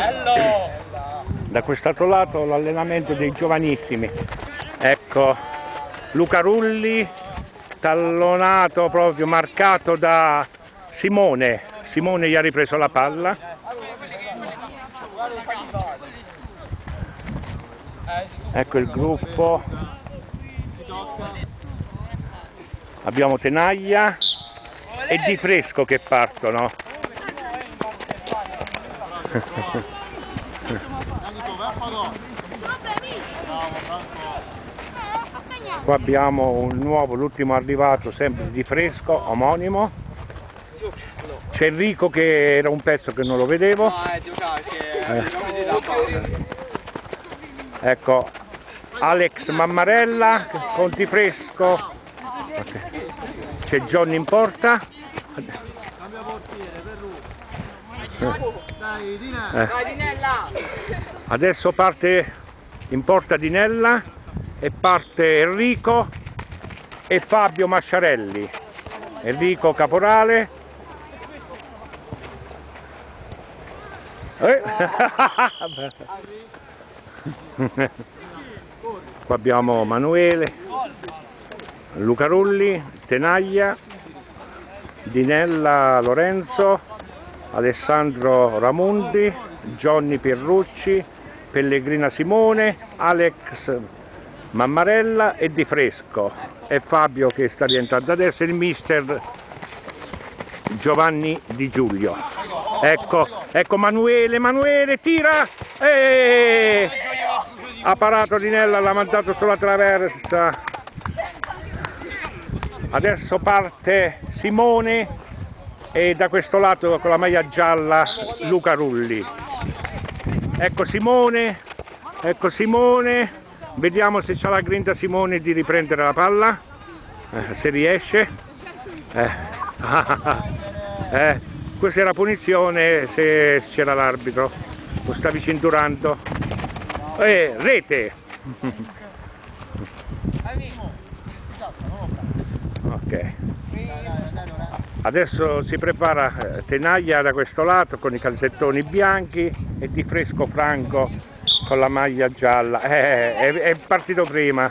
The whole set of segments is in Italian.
Da quest'altro lato l'allenamento dei giovanissimi. Ecco Luca Rulli, tallonato proprio, marcato da Simone. Simone gli ha ripreso la palla. Ecco il gruppo. Abbiamo Tenaglia e Di Fresco che partono. Qua abbiamo un nuovo, l'ultimo arrivato, sempre Di Fresco, omonimo. C'è Enrico che era un pezzo che non lo vedevo. Ecco Alex Mammarella con Di Fresco. C'è Johnny in porta. Adesso parte in porta Dinella e parte Enrico e Fabio Masciarelli. Enrico caporale. Qua abbiamo Manuele, Luca Rulli, Tenaglia, Dinella Lorenzo, Alessandro Ramundi, Johnny Pierrucci, Pellegrina Simone, Alex Mammarella e Di Fresco. E Fabio che sta rientrando adesso, il mister Giovanni Di Giulio. Ecco Manuele tira! Ha parato Dinella, l'ha mandato sulla traversa. Adesso parte Simone e da questo lato con la maglia gialla Luca Rulli. Ecco Simone, vediamo se c'ha la grinta Simone di riprendere la palla, se riesce. Questa era punizione se c'era l'arbitro, lo stavi cinturando. Rete! Ok. Adesso si prepara Tenaglia da questo lato con i calzettoni bianchi e Di Fresco Franco con la maglia gialla. È partito prima.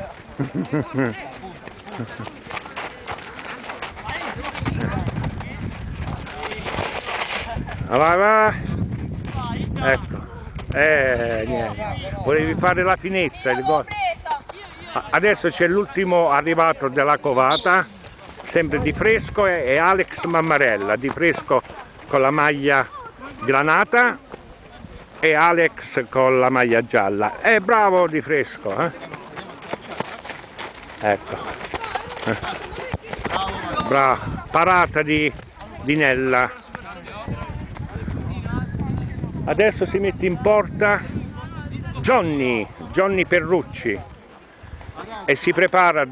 Va. Ecco. Niente. Volevi fare la finezza, il gol. Adesso c'è l'ultimo arrivato della covata, sempre Di Fresco e Alex Mammarella. Di Fresco con la maglia granata e Alex con la maglia gialla. Bravo Di Fresco, Ecco. Bravo, parata di Nella. Adesso si mette in porta Johnny Pierrucci e si prepara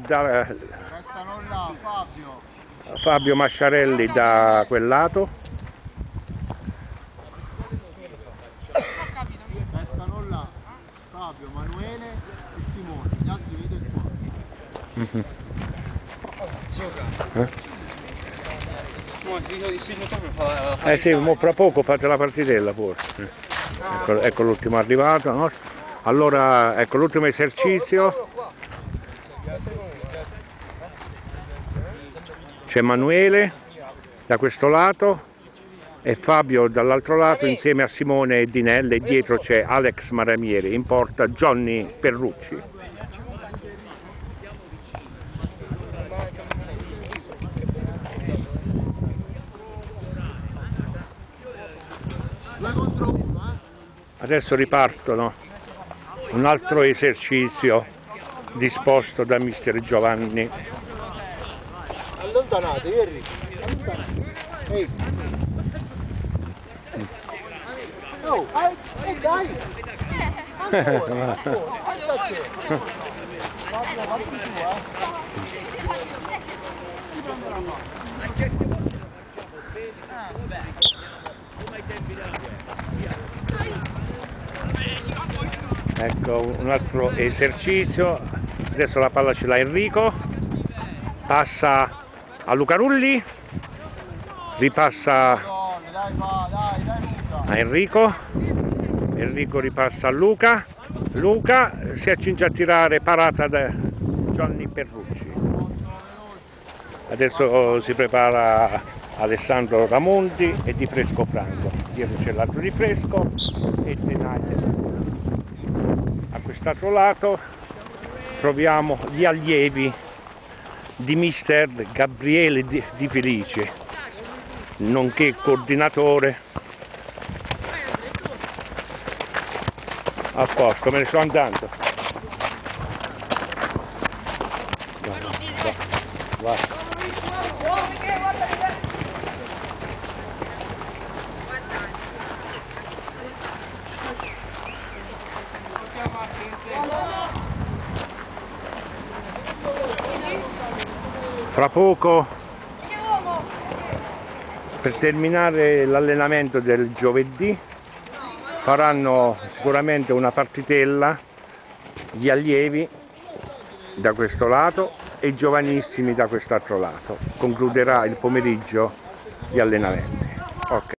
Fabio Masciarelli da quel lato. Restano là Fabio, Manuele e Simone, gli altri vedi qua. Sì, fra poco fate la partitella forse. Ecco l'ultimo arrivato, no? Allora ecco l'ultimo esercizio. C'è Emanuele da questo lato e Fabio dall'altro lato insieme a Simone e Dinella, e dietro c'è Alex Maramieri, in porta Johnny Pierrucci. Adesso ripartono un altro esercizio disposto da mister Giovanni. Allontanatevi, Enrico. Ehi. Oh, dai! Ancora, alza te. Fatti tu, Ecco un altro esercizio, adesso la palla ce l'ha Enrico, passa a Luca Rulli, ripassa a Enrico, Enrico ripassa a Luca. Luca si accinge a tirare parata da Gianni Perrucci. Adesso si prepara Alessandro Ramonti e Di Fresco Franco. Dietro c'è l'altro Di Fresco e Tenaglia. A quest'altro lato troviamo gli allievi di mister Gabriele Di Felice, nonché coordinatore. A posto, me ne sto andando. Va. Fra poco, per terminare l'allenamento del giovedì, faranno sicuramente una partitella gli allievi da questo lato e i giovanissimi da quest'altro lato. Concluderà il pomeriggio di allenamenti. Okay.